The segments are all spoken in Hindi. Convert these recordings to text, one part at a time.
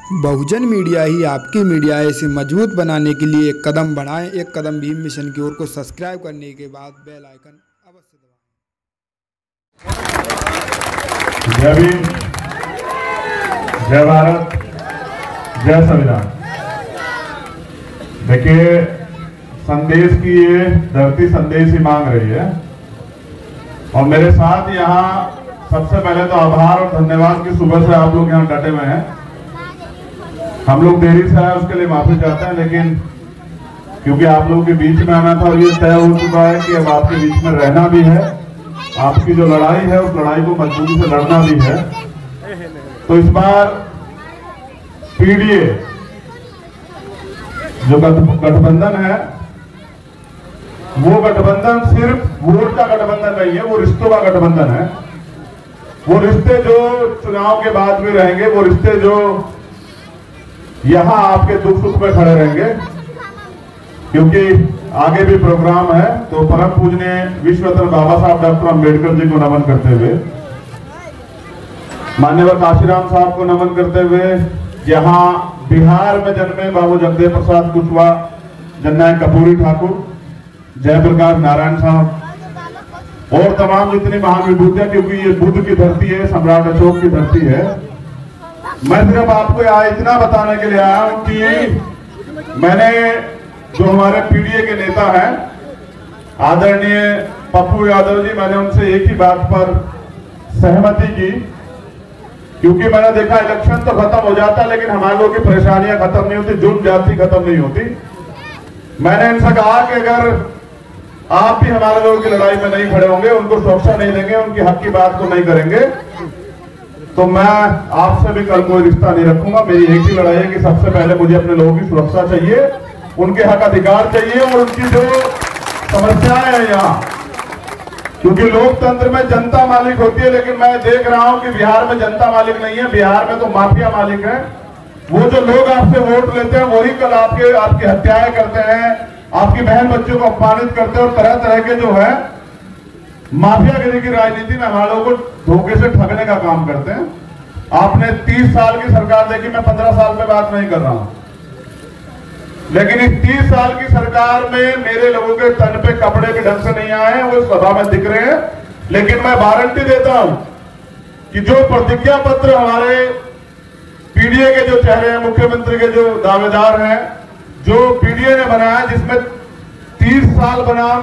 बहुजन मीडिया ही आपकी मीडिया है। इसे मजबूत बनाने के लिए एक कदम बढ़ाएं। एक कदम भीम मिशन की ओर को सब्सक्राइब करने के बाद बेल आइकन अवश्य दबाएं। जय भीम, जय भारत, जय संविधान। देखिए, संदेश की ये धरती संदेश ही मांग रही है और मेरे साथ यहाँ सबसे पहले तो आभार और धन्यवाद कि सुबह से आप लोग यहाँ डटे हुए हैं। हम लोग देरी से आए उसके लिए माफी चाहते हैं, लेकिन क्योंकि आप लोगों के बीच में आना था और ये तय हो चुका है कि अब आपके बीच में रहना भी है, आपकी जो लड़ाई है उस लड़ाई को मजबूती से लड़ना भी है। तो इस बार पीडीए जो गठबंधन है, वो गठबंधन सिर्फ वोट का गठबंधन नहीं है, वो रिश्तों का गठबंधन है। वो रिश्ते जो चुनाव के बाद भी रहेंगे, वो रिश्ते जो यहां आपके दुख सुख में खड़े रहेंगे, क्योंकि आगे भी प्रोग्राम है। तो परम पूजनीय विश्व रत्न बाबा साहब डॉक्टर अंबेडकर जी को नमन करते हुए, मान्यवर काशीराम साहब को नमन करते हुए, यहाँ बिहार में जन्मे बाबू जगदेव प्रसाद कुशवाहा, जननायक कर्पूरी ठाकुर, जयप्रकाश नारायण साहब और तमाम जितनी महान विभूतियां, क्योंकि ये बुद्ध की धरती है, सम्राट अशोक की धरती है। मैं सिर्फ आपको यहाँ इतना बताने के लिए आया हूं कि मैंने जो हमारे पीडीए के नेता हैं आदरणीय पप्पू यादव जी, मैंने उनसे एक ही बात पर सहमति की, क्योंकि मैंने देखा इलेक्शन तो खत्म हो जाता लेकिन हमारे लोगों की परेशानियां खत्म नहीं होती, जुर्म जाति खत्म नहीं होती। मैंने इनसे कहा कि अगर आप भी हमारे लोगों की लड़ाई में नहीं खड़े होंगे, उनको सुरक्षा नहीं देंगे, उनकी हक की बात को नहीं करेंगे, तो मैं आपसे भी कल कोई रिश्ता नहीं रखूंगा। मेरी एक ही लड़ाई है कि सबसे पहले मुझे अपने लोगों की सुरक्षा चाहिए, उनके हक अधिकार चाहिए और उनकी जो समस्याएं हैं यहाँ, क्योंकि लोकतंत्र में जनता मालिक होती है, लेकिन मैं देख रहा हूं कि बिहार में जनता मालिक नहीं है, बिहार में तो माफिया मालिक है। वो जो लोग आपसे वोट लेते हैं वही कल आपकी हत्याएं करते हैं, आपकी बहन बच्चों को अपमानित करते हैं और तरह तरह के जो है माफियागिरी की राजनीति में हमारे लोगों को धोखे से ठगने का काम करते हैं। आपने 30 साल की सरकार देखी, मैं 15 साल पे बात नहीं कर रहा हूं, लेकिन इस 30 साल की सरकार में मेरे लोगों के तन पे कपड़े भी ढंग से नहीं आए हैं, वो सभा में दिख रहे हैं। लेकिन मैं वारंटी देता हूं कि जो प्रतिज्ञा पत्र हमारे पीडीए के जो चेहरे हैं, मुख्यमंत्री के जो दावेदार हैं, जो पीडीए ने बनाया, जिसमें 30 साल बनाम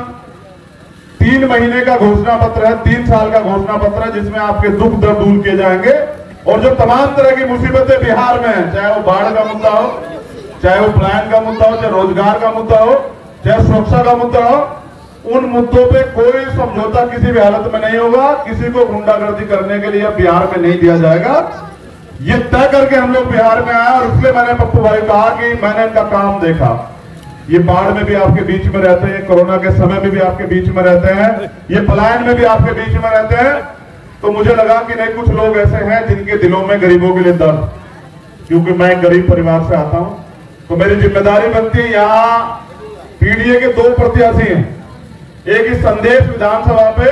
3 महीने का घोषणा पत्र है, 3 साल का घोषणा पत्र है, जिसमें आपके दुख दर्द दूर किए जाएंगे और जो तमाम तरह की मुसीबतें बिहार में हैं, चाहे वो बाढ़ का मुद्दा हो, चाहे वो पलायन का मुद्दा हो, चाहे रोजगार का मुद्दा हो, चाहे सुरक्षा का मुद्दा हो, उन मुद्दों पे कोई समझौता किसी भी हालत में नहीं होगा। किसी को गुंडागर्दी करने के लिए बिहार में नहीं दिया जाएगा। ये तय करके हम लोग बिहार में आए और इसलिए मैंने पप्पू भाई कहा कि मैंने इनका काम देखा। ये बाढ़ में भी आपके बीच में रहते हैं, कोरोना के समय में भी आपके बीच में रहते हैं, ये पलायन में भी आपके बीच में रहते हैं। तो मुझे लगा कि नहीं, कुछ लोग ऐसे हैं जिनके दिलों में गरीबों के लिए दर्द, क्योंकि मैं एक गरीब परिवार से आता हूं, तो मेरी जिम्मेदारी बनती है। यहाँ पीडीए के 2 प्रत्याशी हैं, एक इस संदेश विधानसभा पे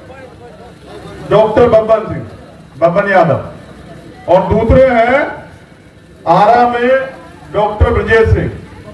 डॉक्टर बब्बन यादव और दूसरे हैं आरा में डॉक्टर ब्रजेश सिंह।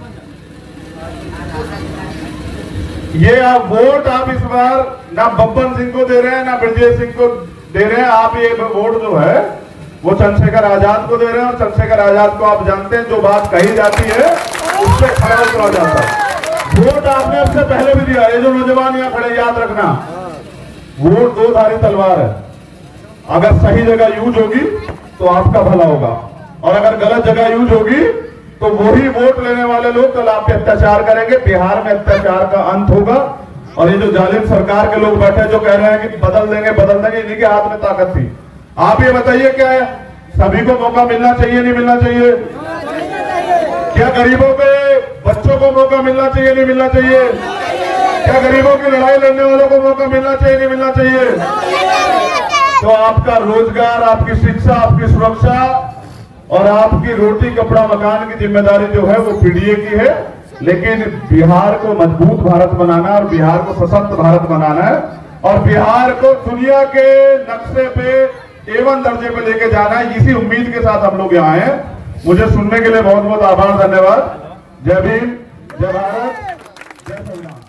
ये आप वोट आप इस बार ना बब्बन सिंह को दे रहे हैं ना ब्रजेश सिंह को दे रहे हैं, आप ये वोट जो है वो चंद्रशेखर आजाद को दे रहे हैं। और चंद्रशेखर आजाद को आप जानते हैं, जो बात कही जाती है उससे खड़ा करा जाता है। वोट आपने उससे पहले भी दिया। ये जो नौजवान यहाँ खड़े, याद रखना, वोट 2 धारी तलवार है। अगर सही जगह यूज होगी तो आपका भला होगा, और अगर गलत जगह यूज होगी तो वही वोट लेने वाले लोग कल आप पे अत्याचार करेंगे। बिहार में अत्याचार का अंत होगा। और ये जो जालिम सरकार के लोग बैठे जो कह रहे हैं कि बदल देंगे, इन्हीं के हाथ में ताकत थी। आप ये बताइए, क्या है, सभी को मौका मिलना चाहिए, नहीं मिलना चाहिए? क्या गरीबों के बच्चों को मौका मिलना चाहिए, नहीं मिलना चाहिए? क्या गरीबों की लड़ाई लड़ने वालों को मौका मिलना चाहिए, नहीं मिलना चाहिए? तो आपका रोजगार, आपकी शिक्षा, आपकी सुरक्षा और आपकी रोटी कपड़ा मकान की जिम्मेदारी जो है वो पीडीए की है। लेकिन बिहार को मजबूत भारत बनाना और बिहार को सशक्त भारत बनाना है और बिहार को दुनिया के नक्शे पे A1 दर्जे पे लेके जाना है। इसी उम्मीद के साथ हम लोग यहाँ हैं मुझे सुनने के लिए बहुत बहुत आभार, धन्यवाद। जय भीम, जय भारत, जय संविधान।